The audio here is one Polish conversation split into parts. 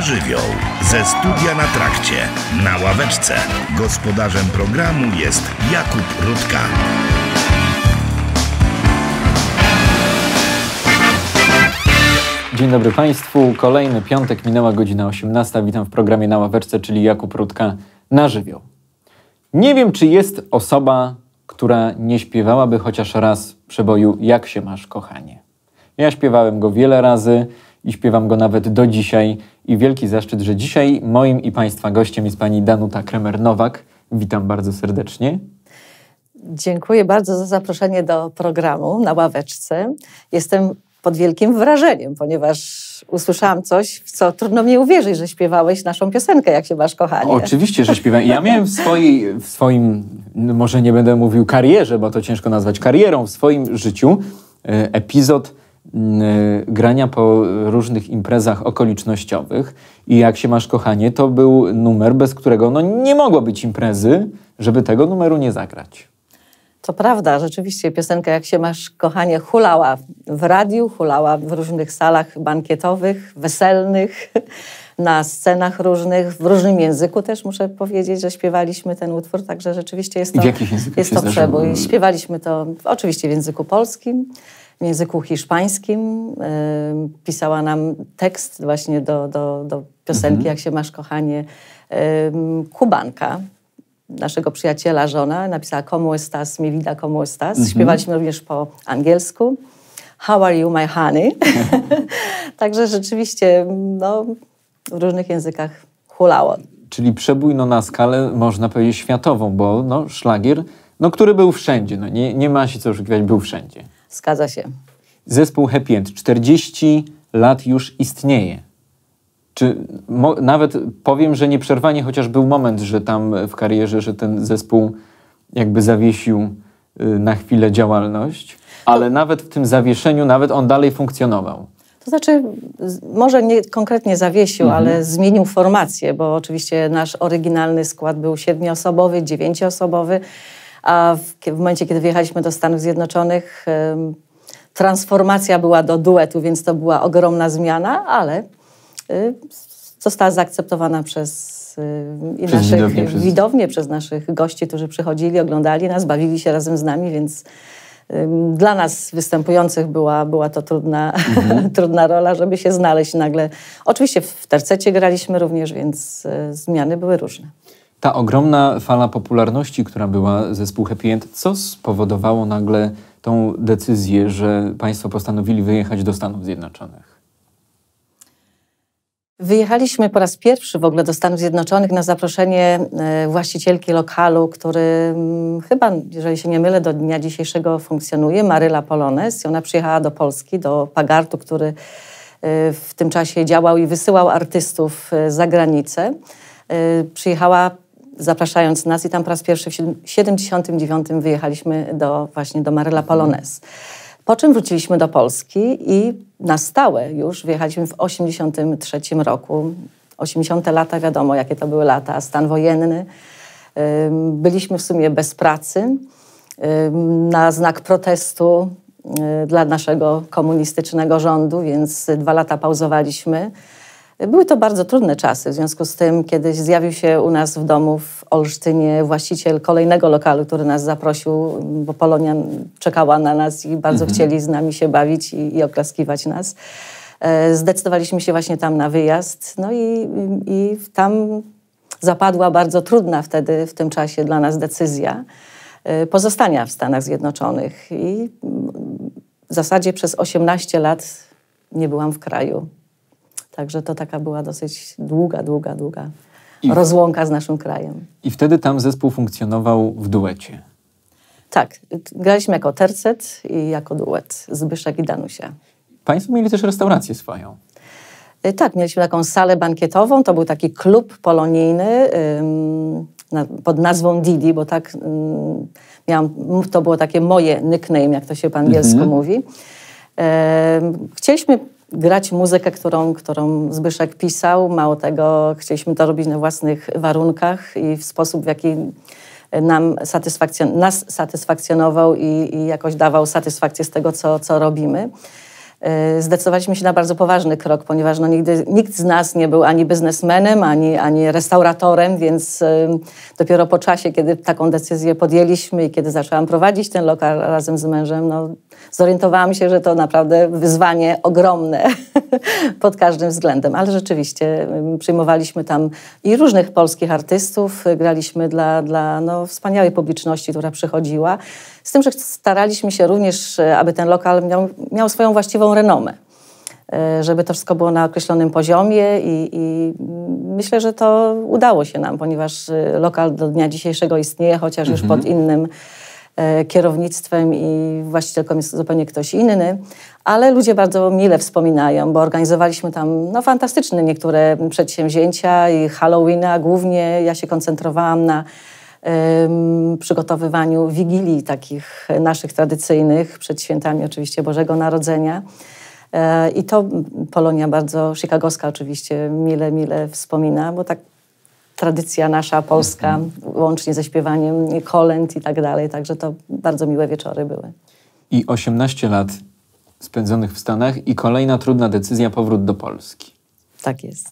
żywioł. Ze studia na trakcie, na ławeczce. Gospodarzem programu jest Jakub Rutka. Dzień dobry Państwu. Kolejny piątek, minęła godzina 18. Witam w programie Na ławeczce, czyli Jakub Rutka na żywioł. Nie wiem, czy jest osoba, która nie śpiewałaby chociaż raz przeboju Jak się masz, kochanie. Ja śpiewałem go wiele razy i śpiewam go nawet do dzisiaj. I wielki zaszczyt, że dzisiaj moim i Państwa gościem jest pani Danuta Kremer-Nowak. Witam bardzo serdecznie. Dziękuję bardzo za zaproszenie do programu Na ławeczce. Jestem pod wielkim wrażeniem, ponieważ usłyszałam coś, w co trudno mi uwierzyć, że śpiewałeś naszą piosenkę, Jak się masz, kochanie. Oczywiście, że śpiewam. Ja miałem w swoim, może nie będę mówił karierze, bo to ciężko nazwać karierą, w swoim życiu epizod grania po różnych imprezach okolicznościowych i Jak się masz, kochanie, to był numer, bez którego nie mogło być imprezy, żeby tego numeru nie zagrać. To prawda, rzeczywiście piosenka Jak się masz, kochanie hulała w radiu, hulała w różnych salach bankietowych, weselnych, na scenach różnych, w różnym języku też muszę powiedzieć, że śpiewaliśmy ten utwór, także rzeczywiście jest to przebój. Śpiewaliśmy to oczywiście w języku polskim, w języku hiszpańskim. Pisała nam tekst właśnie do piosenki Jak się masz, kochanie, Kubanka, naszego przyjaciela, żona, napisała Como estás, mi vida, como estás. Śpiewaliśmy również po angielsku. How are you, my honey? Także rzeczywiście w różnych językach hulało. Czyli przebój na skalę, można powiedzieć, światową, bo szlagier, który był wszędzie. Nie ma się co oszukiwać, był wszędzie. Zgadza się. Zespół Happy End 40 lat już istnieje. Czy nawet powiem, że nieprzerwanie, chociaż był moment, że tam w karierze, że ten zespół jakby zawiesił na chwilę działalność, ale nawet w tym zawieszeniu, nawet on dalej funkcjonował. To znaczy, może nie konkretnie zawiesił, ale zmienił formację, bo oczywiście nasz oryginalny skład był 7-osobowy, 9-osobowy, a w momencie, kiedy wyjechaliśmy do Stanów Zjednoczonych, transformacja była do duetu, więc to była ogromna zmiana, ale została zaakceptowana przez widownię, przez naszych gości, którzy przychodzili, oglądali nas, bawili się razem z nami, więc dla nas występujących była to trudna rola, żeby się znaleźć nagle. Oczywiście w tercecie graliśmy również, więc zmiany były różne. Ta ogromna fala popularności, która była zespół Happy End, co spowodowało nagle tą decyzję, że Państwo postanowili wyjechać do Stanów Zjednoczonych? Wyjechaliśmy po raz pierwszy w ogóle do Stanów Zjednoczonych na zaproszenie właścicielki lokalu, który chyba, jeżeli się nie mylę, do dnia dzisiejszego funkcjonuje, Maryla Polones. I ona przyjechała do Polski, do Pagartu, który w tym czasie działał i wysyłał artystów za granicę. Przyjechała zapraszając nas i tam po raz pierwszy w 1979 wyjechaliśmy właśnie do Maryla Polones. Po czym wróciliśmy do Polski i na stałe już wyjechaliśmy w 1983 roku. 80. lata, wiadomo jakie to były lata, stan wojenny. Byliśmy w sumie bez pracy. Na znak protestu dla naszego komunistycznego rządu, więc 2 lata pauzowaliśmy. Były to bardzo trudne czasy, w związku z tym kiedyś zjawił się u nas w domu w Olsztynie właściciel kolejnego lokalu, który nas zaprosił, bo Polonia czekała na nas i bardzo chcieli z nami się bawić i oklaskiwać nas. Zdecydowaliśmy się właśnie tam na wyjazd, i tam zapadła bardzo trudna wtedy, w tym czasie dla nas decyzja pozostania w Stanach Zjednoczonych. I w zasadzie przez 18 lat nie byłam w kraju. Także to taka była dosyć długa rozłąka z naszym krajem. I wtedy tam zespół funkcjonował w duecie. Tak, graliśmy jako tercet i jako duet, Zbyszek i Danusia. Państwo mieli też restaurację swoją. Tak, mieliśmy taką salę bankietową, to był taki klub polonijny pod nazwą Didi, bo tak to było takie moje nickname, jak to się po angielsku mówi. Chcieliśmy grać muzykę, którą Zbyszek pisał. Mało tego, chcieliśmy to robić na własnych warunkach i w sposób, w jaki nas satysfakcjonował i jakoś dawał satysfakcję z tego, co robimy. zdecydowaliśmy się na bardzo poważny krok, ponieważ no, nigdy nikt z nas nie był ani biznesmenem, ani restauratorem, więc dopiero po czasie, kiedy taką decyzję podjęliśmy i kiedy zaczęłam prowadzić ten lokal razem z mężem, no, zorientowałam się, że to naprawdę wyzwanie ogromne pod każdym względem. Ale rzeczywiście przyjmowaliśmy tam i różnych polskich artystów, graliśmy dla no, wspaniałej publiczności, która przychodziła. Z tym, że staraliśmy się również, aby ten lokal miał swoją właściwą renomę, żeby to wszystko było na określonym poziomie i myślę, że to udało się nam, ponieważ lokal do dnia dzisiejszego istnieje, chociaż już pod innym kierownictwem i właścicielką jest zupełnie ktoś inny, ale ludzie bardzo mile wspominają, bo organizowaliśmy tam no, fantastyczne niektóre przedsięwzięcia i Halloweena głównie. Ja się koncentrowałam na przygotowywaniu wigilii takich naszych tradycyjnych, przed świętami oczywiście Bożego Narodzenia. I to Polonia bardzo, chicagowska oczywiście, mile wspomina, bo tak tradycja nasza, polska, łącznie ze śpiewaniem kolęd i tak dalej, także to bardzo miłe wieczory były. I 18 lat spędzonych w Stanach i kolejna trudna decyzja, powrót do Polski. Tak jest.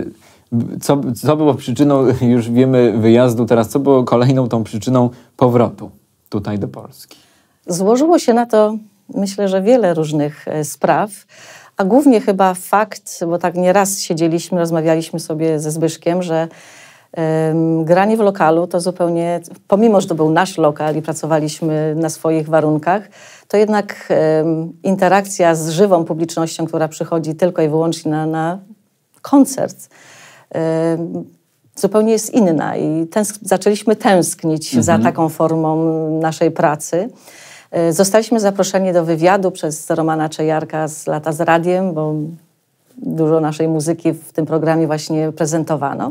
Co było przyczyną, już wiemy, wyjazdu, teraz co było kolejną tą przyczyną powrotu tutaj do Polski? Złożyło się na to, myślę, że wiele różnych spraw, a głównie chyba fakt, bo tak nieraz siedzieliśmy, rozmawialiśmy sobie ze Zbyszkiem, że granie w lokalu to zupełnie, pomimo że to był nasz lokal i pracowaliśmy na swoich warunkach, to jednak interakcja z żywą publicznością, która przychodzi tylko i wyłącznie na koncert, zupełnie jest inna i zaczęliśmy tęsknić za taką formą naszej pracy. Zostaliśmy zaproszeni do wywiadu przez Romana Czejarka z Lata z Radiem, bo dużo naszej muzyki w tym programie właśnie prezentowano.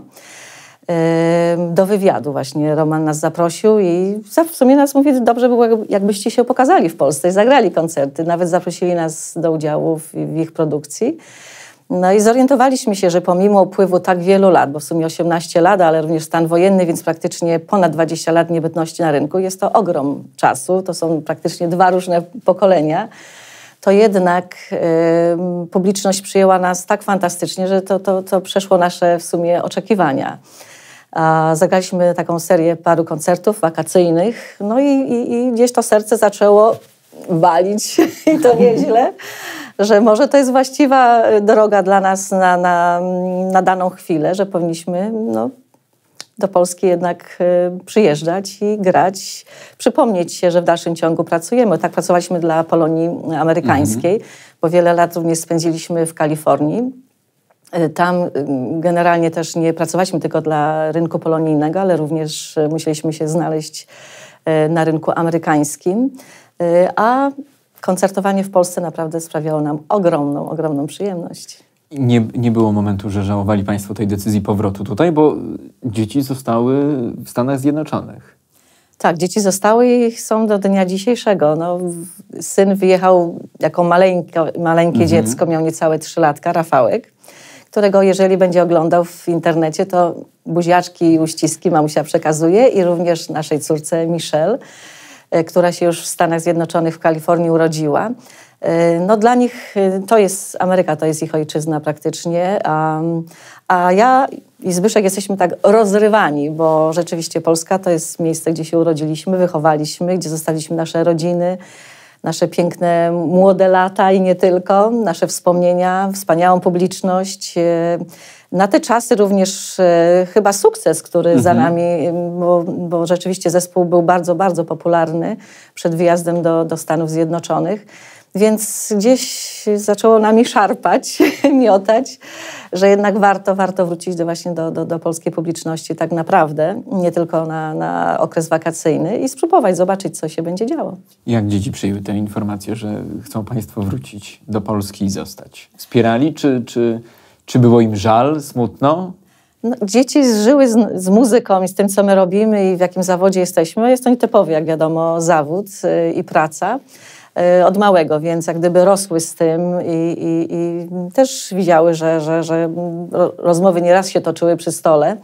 Do wywiadu właśnie Roman nas zaprosił i w sumie nas mówi, dobrze było, jakbyście się pokazali w Polsce i zagrali koncerty. Nawet zaprosili nas do udziału w ich produkcji. No i zorientowaliśmy się, że pomimo upływu tak wielu lat, bo w sumie 18 lat, ale również stan wojenny, więc praktycznie ponad 20 lat niebytności na rynku, jest to ogrom czasu, to są praktycznie 2 różne pokolenia, to jednak publiczność przyjęła nas tak fantastycznie, że to przeszło nasze w sumie oczekiwania. Zagraliśmy taką serię paru koncertów wakacyjnych, no i gdzieś to serce zaczęło walić i to nieźle, że może to jest właściwa droga dla nas na daną chwilę, że powinniśmy do Polski jednak przyjeżdżać i grać, przypomnieć się, że w dalszym ciągu pracujemy. Tak pracowaliśmy dla Polonii amerykańskiej, bo wiele lat również spędziliśmy w Kalifornii. Tam generalnie też nie pracowaliśmy tylko dla rynku polonijnego, ale również musieliśmy się znaleźć na rynku amerykańskim, a koncertowanie w Polsce naprawdę sprawiało nam ogromną przyjemność. Nie było momentu, że żałowali Państwo tej decyzji powrotu tutaj, bo dzieci zostały w Stanach Zjednoczonych. Tak, dzieci zostały i są do dnia dzisiejszego. Syn wyjechał jako maleńkie dziecko, miał niecałe 3 latka, Rafałek, którego jeżeli będzie oglądał w internecie, to buziaczki i uściski mamusia przekazuje i również naszej córce Michelle, która się już w Stanach Zjednoczonych, w Kalifornii urodziła. Dla nich to jest Ameryka, to jest ich ojczyzna praktycznie, a ja i Zbyszek jesteśmy tak rozrywani, bo rzeczywiście Polska to jest miejsce, gdzie się urodziliśmy, wychowaliśmy, gdzie zostawiliśmy nasze rodziny, nasze piękne młode lata i nie tylko, nasze wspomnienia, wspaniałą publiczność. Na te czasy również chyba sukces, który za nami, bo rzeczywiście zespół był bardzo popularny przed wyjazdem do Stanów Zjednoczonych. Więc gdzieś zaczęło nami szarpać, miotać, że jednak warto wrócić właśnie do polskiej publiczności tak naprawdę, nie tylko na okres wakacyjny i spróbować, zobaczyć, co się będzie działo. Jak dzieci przyjęły tę informację, że chcą Państwo wrócić do Polski i zostać? Wspierali, czy było im żal, smutno? Dzieci żyły z muzyką i z tym, co my robimy i w jakim zawodzie jesteśmy. Jest to nietypowy, jak wiadomo, zawód i praca. Od małego, więc jak gdyby rosły z tym i też widziały, że rozmowy nieraz się toczyły przy stole,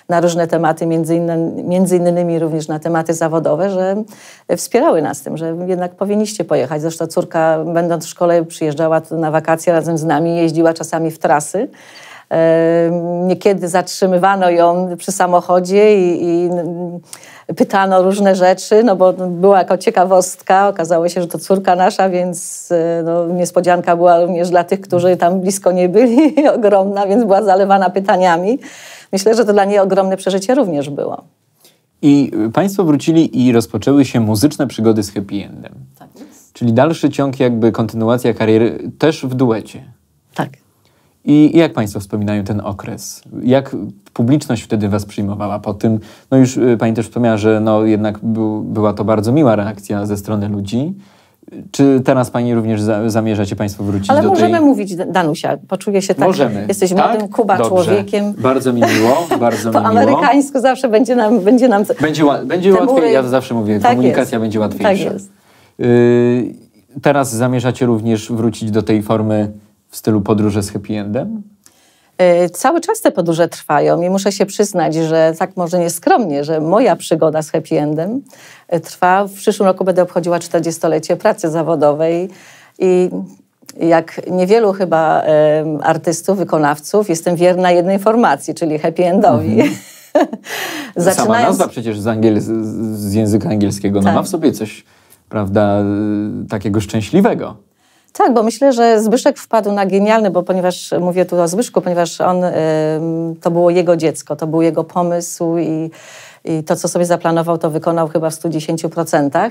na różne tematy, między innymi również na tematy zawodowe, że wspierały nas tym, że jednak powinniście pojechać. Zresztą córka, będąc w szkole, przyjeżdżała tu na wakacje razem z nami, jeździła czasami w trasy. Niekiedy zatrzymywano ją przy samochodzie i pytano różne rzeczy, no bo była jako ciekawostka. Okazało się, że to córka nasza, więc no, niespodzianka była również dla tych, którzy tam blisko nie byli, ogromna, więc była zalewana pytaniami. Myślę, że to dla niej ogromne przeżycie również było. I państwo wrócili i rozpoczęły się muzyczne przygody z Happy Endem. Tak jest. Czyli dalszy ciąg, jakby kontynuacja kariery też w duecie. Tak. I jak państwo wspominają ten okres? Jak publiczność wtedy was przyjmowała po tym? No już pani też wspomniała, że no jednak była to bardzo miła reakcja ze strony ludzi. Czy teraz pani również zamierzacie państwo wrócić Ale do tej... możemy mówić, Danusia, poczuję się tak, Możemy. jesteś Tak? młodym Kuba Dobrze. człowiekiem. Bardzo mi miło, bardzo mi Po miło. amerykańsku zawsze będzie nam Będzie te łatwiej, mury- ja zawsze mówię, Tak komunikacja jest. będzie łatwiejsza. Tak jest. Teraz zamierzacie również wrócić do tej formy w stylu podróże z Happy Endem? Cały czas te podróże trwają i muszę się przyznać, że tak może nieskromnie, że moja przygoda z Happy Endem trwa. W przyszłym roku będę obchodziła 40-lecie pracy zawodowej i jak niewielu chyba artystów, wykonawców, jestem wierna jednej formacji, czyli Happy Endowi. Sama nazwa przecież z języka angielskiego no, Tak. ma w sobie coś, prawda, takiego szczęśliwego. Tak, bo myślę, że Zbyszek wpadł na genialny, bo ponieważ mówię tu o Zbyszku, ponieważ on, to było jego dziecko, to był jego pomysł i to, co sobie zaplanował, to wykonał chyba w 110%.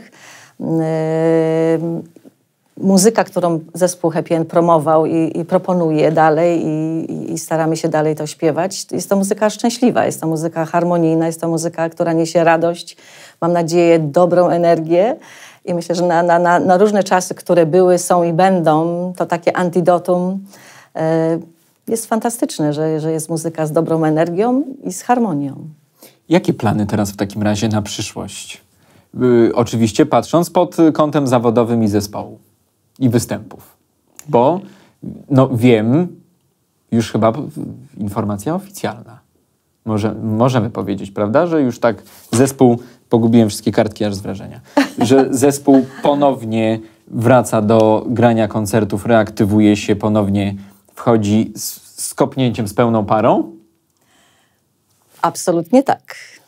Muzyka, którą zespół Happy End promował i proponuje dalej i staramy się dalej to śpiewać, jest to muzyka szczęśliwa, jest to muzyka harmonijna, jest to muzyka, która niesie radość, mam nadzieję, dobrą energię. I myślę, że na różne czasy, które były, są i będą, to takie antidotum jest fantastyczne, że jest muzyka z dobrą energią i z harmonią. Jakie plany teraz w takim razie na przyszłość? Oczywiście patrząc pod kątem zawodowym i zespołu i występów. Bo no wiem, już chyba informacja oficjalna. Możemy powiedzieć, prawda, że już tak zespół, pogubiłem wszystkie kartki aż z wrażenia, że zespół ponownie wraca do grania koncertów, reaktywuje się, ponownie wchodzi z kopnięciem, z pełną parą? Absolutnie tak.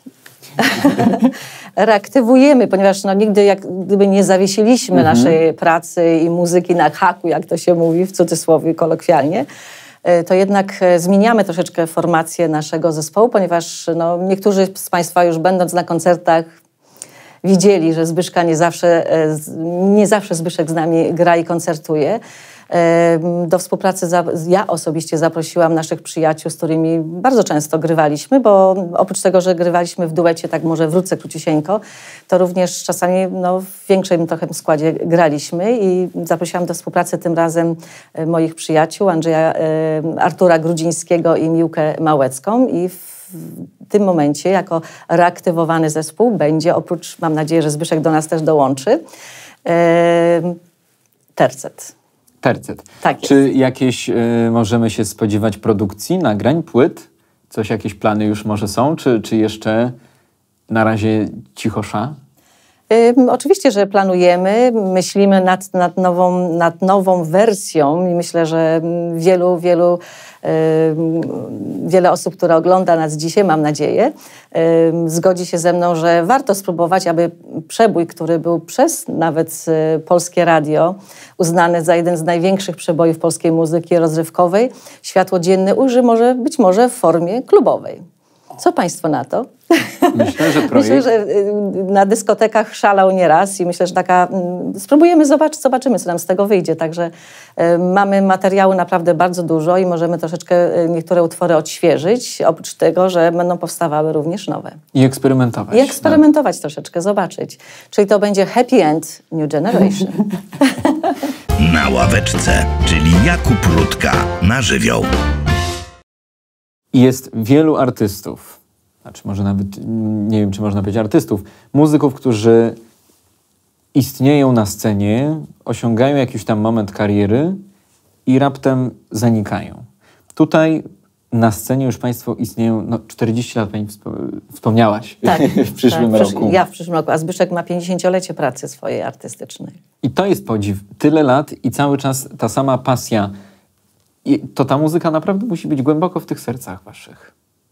Reaktywujemy, ponieważ no, nigdy jak gdyby nie zawiesiliśmy naszej pracy i muzyki na haku, jak to się mówi, w cudzysłowie kolokwialnie, to jednak zmieniamy troszeczkę formację naszego zespołu, ponieważ no, niektórzy z Państwa już będąc na koncertach widzieli, że Zbyszka nie zawsze Zbyszek z nami gra i koncertuje. Do współpracy ja osobiście zaprosiłam naszych przyjaciół, z którymi bardzo często grywaliśmy, bo oprócz tego, że grywaliśmy w duecie, tak może wrócę króciusieńko, to również czasami no, w większym trochę składzie graliśmy i zaprosiłam do współpracy tym razem moich przyjaciół, Artura Grudzińskiego i Miłkę Małecką i w tym momencie jako reaktywowany zespół będzie, oprócz, mam nadzieję, że Zbyszek do nas też dołączy, Tercet. Tercet. Tak jest. Czy jakieś możemy się spodziewać produkcji, nagrań, płyt? Jakieś plany już może są? Czy jeszcze na razie cichosza? Oczywiście, że planujemy, myślimy nad nową wersją i myślę, że wiele osób, które ogląda nas dzisiaj, mam nadzieję, zgodzi się ze mną, że warto spróbować, aby przebój, który był przez nawet Polskie Radio uznany za jeden z największych przebojów polskiej muzyki rozrywkowej, światło dzienne ujrzy być może w formie klubowej. Co Państwo na to? Myślę, że projekt... Myślę, że na dyskotekach szalał nieraz i myślę, że spróbujemy zobaczymy, co nam z tego wyjdzie. Także mamy materiału naprawdę bardzo dużo i możemy troszeczkę niektóre utwory odświeżyć, oprócz tego, że będą powstawały również nowe. I eksperymentować. I eksperymentować troszeczkę, zobaczyć. Czyli to będzie Happy End New Generation. Na ławeczce, czyli Jakub Rutka na żywioł. Jest wielu artystów, znaczy może nawet, nie wiem, czy można powiedzieć artystów, muzyków, którzy istnieją na scenie, osiągają jakiś tam moment kariery i raptem zanikają. Tutaj na scenie już Państwo istnieją, 40 lat Pani wspomniałaś Tak, w przyszłym tak, roku. Ja w przyszłym roku, a Zbyszek ma 50-lecie pracy swojej artystycznej. I to jest podziw. Tyle lat i cały czas ta sama pasja. I to ta muzyka naprawdę musi być głęboko w tych sercach Waszych.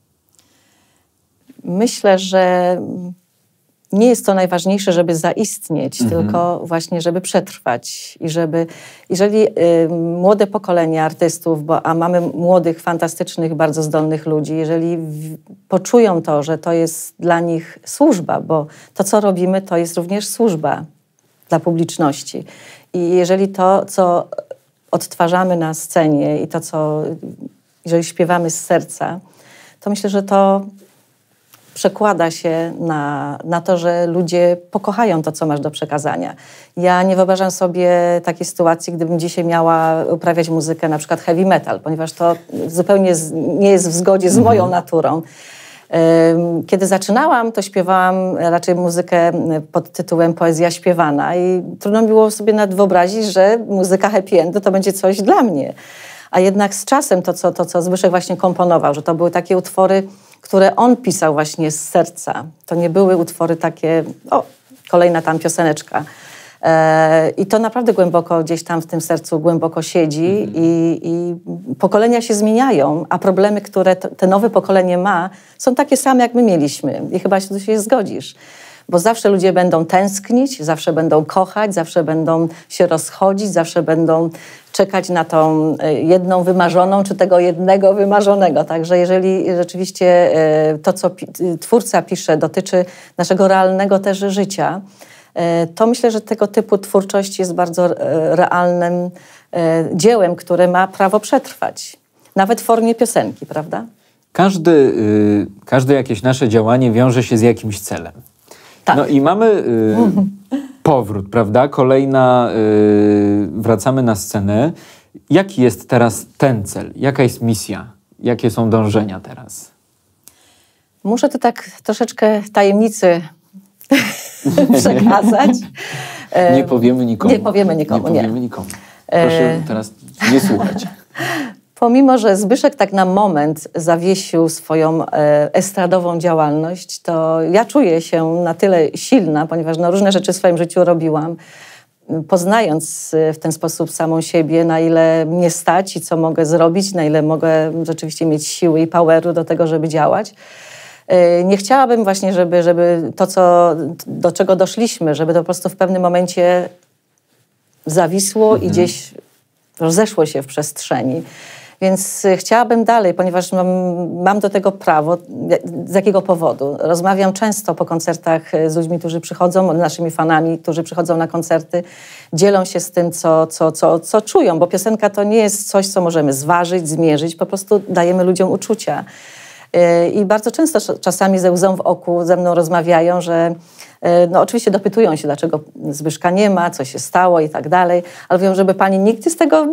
Myślę, że nie jest to najważniejsze, żeby zaistnieć, tylko właśnie, żeby przetrwać. I żeby, jeżeli młode pokolenie artystów, a mamy młodych, fantastycznych, bardzo zdolnych ludzi, jeżeli poczują to, że to jest dla nich służba, bo to, co robimy, to jest również służba dla publiczności. I jeżeli to, co odtwarzamy na scenie i to, co, jeżeli śpiewamy z serca, to myślę, że to przekłada się na to, że ludzie pokochają to, co masz do przekazania. Ja nie wyobrażam sobie takiej sytuacji, gdybym dzisiaj miała uprawiać muzykę, na przykład heavy metal, ponieważ to zupełnie nie jest w zgodzie z moją naturą. Kiedy zaczynałam, to śpiewałam raczej muzykę pod tytułem Poezja śpiewana i trudno mi było sobie nawet wyobrazić, że muzyka happy endu to będzie coś dla mnie. A jednak z czasem to, co Zbyszek właśnie komponował, że to były takie utwory, które on pisał właśnie z serca. To nie były utwory takie, kolejna tam pioseneczka. I to naprawdę głęboko gdzieś tam w tym sercu głęboko siedzi i pokolenia się zmieniają, a problemy, które te nowe pokolenie ma, są takie same, jak my mieliśmy. I chyba się tu się zgodzisz. Bo zawsze ludzie będą tęsknić, zawsze będą kochać, zawsze będą się rozchodzić, zawsze będą czekać na tą jedną wymarzoną, czy tego jednego wymarzonego. Także jeżeli rzeczywiście to, co twórca pisze, dotyczy naszego realnego też życia, to myślę, że tego typu twórczość jest bardzo realnym dziełem, które ma prawo przetrwać. Nawet w formie piosenki, prawda? Każde jakieś nasze działanie wiąże się z jakimś celem. Tak. No i mamy powrót, prawda? Wracamy na scenę. Jaki jest teraz ten cel? Jaka jest misja? Jakie są dążenia teraz? Muszę tu tak troszeczkę tajemnicy przekazać. Nie powiemy nikomu. Nie powiemy nikomu, nie. Powiemy nikomu. Proszę teraz nie słuchać. Pomimo, że Zbyszek tak na moment zawiesił swoją estradową działalność, to ja czuję się na tyle silna, ponieważ różne rzeczy w swoim życiu robiłam, poznając w ten sposób samą siebie, na ile mnie stać i co mogę zrobić, na ile mogę rzeczywiście mieć siły i poweru do tego, żeby działać. Nie chciałabym właśnie, żeby to, do czego doszliśmy, żeby to po prostu w pewnym momencie zawisło i gdzieś rozeszło się w przestrzeni. Więc chciałabym dalej, ponieważ mam do tego prawo. Z jakiego powodu? Rozmawiam często po koncertach z ludźmi, którzy przychodzą, naszymi fanami, którzy przychodzą na koncerty, dzielą się z tym, co czują, bo piosenka to nie jest coś, co możemy zważyć, zmierzyć, po prostu dajemy ludziom uczucia. I bardzo często czasami ze łzą w oku ze mną rozmawiają, że oczywiście dopytują się, dlaczego Zbyszka nie ma, co się stało i tak dalej, ale mówią, żeby pani nigdy z tego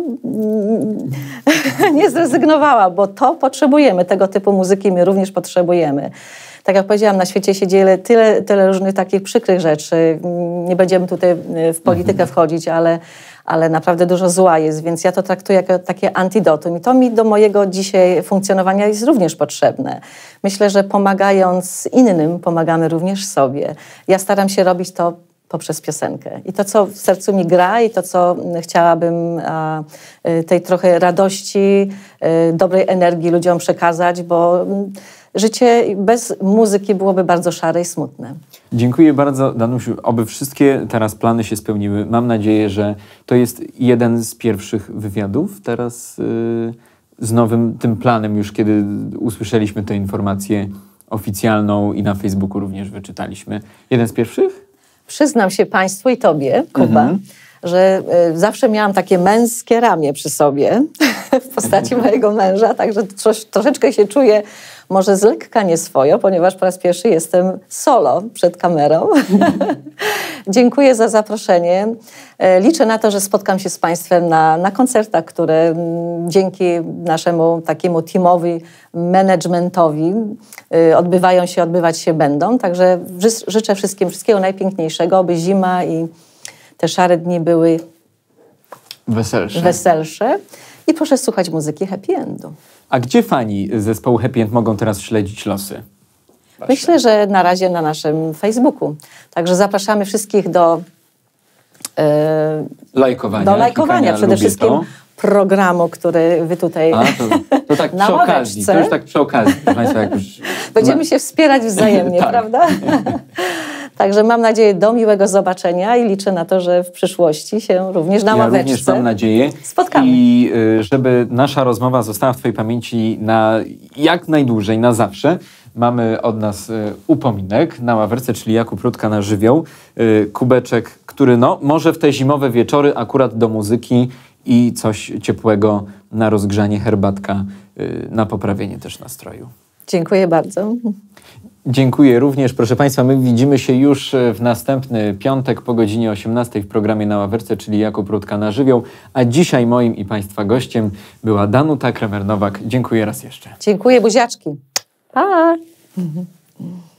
nie zrezygnowała, bo to potrzebujemy, tego typu muzyki my również potrzebujemy. Tak jak powiedziałam, na świecie się dzieje tyle różnych takich przykrych rzeczy. Nie będziemy tutaj w politykę wchodzić, ale naprawdę dużo zła jest, więc ja to traktuję jako takie antidotum i to mi do mojego dzisiaj funkcjonowania jest również potrzebne. Myślę, że pomagając innym, pomagamy również sobie. Ja staram się robić to poprzez piosenkę. I to, co w sercu mi gra i to, co chciałabym tej trochę radości, dobrej energii ludziom przekazać, bo życie bez muzyki byłoby bardzo szare i smutne. Dziękuję bardzo, Danusiu. Oby wszystkie teraz plany się spełniły. Mam nadzieję, że to jest jeden z pierwszych wywiadów teraz z nowym tym planem, już kiedy usłyszeliśmy tę informację oficjalną i na Facebooku również wyczytaliśmy. Jeden z pierwszych? Przyznam się Państwu i Tobie, Kuba, że zawsze miałam takie męskie ramię przy sobie w postaci mojego męża, także troszeczkę się czuję może z lekka nieswojo, ponieważ po raz pierwszy jestem solo przed kamerą. Dziękuję za zaproszenie. Liczę na to, że spotkam się z Państwem na koncertach, które dzięki naszemu takiemu teamowi, managementowi odbywać się będą. Także życzę wszystkiego najpiękniejszego, aby zima i te szare dni były weselsze. I proszę słuchać muzyki happy endu. A gdzie fani zespołu Happy End mogą teraz śledzić losy? Myślę, że na razie na naszym Facebooku. Także zapraszamy wszystkich do Lajkowania przede wszystkim programu, który wy tutaj to tak na przy okazji. ławeczce. To już tak przy okazji. Proszę Państwa, jak już... Będziemy się wspierać wzajemnie, Tak. prawda? Także mam nadzieję do miłego zobaczenia i liczę na to, że w przyszłości się również na ławeczce również mam nadzieję. spotkamy. I żeby nasza rozmowa została w twojej pamięci na jak najdłużej, na zawsze, mamy od nas upominek na ławerce, czyli Jakub Rutka na żywioł. Kubeczek, który może w te zimowe wieczory akurat do muzyki i coś ciepłego na rozgrzanie, herbatka na poprawienie też nastroju. Dziękuję bardzo. Dziękuję również. Proszę Państwa, my widzimy się już w następny piątek po godzinie 18 w programie Na Ławerce, czyli Jakub Rutka na żywioł. A dzisiaj moim i Państwa gościem była Danuta Kremer-Nowak. Dziękuję raz jeszcze. Dziękuję, buziaczki. Pa!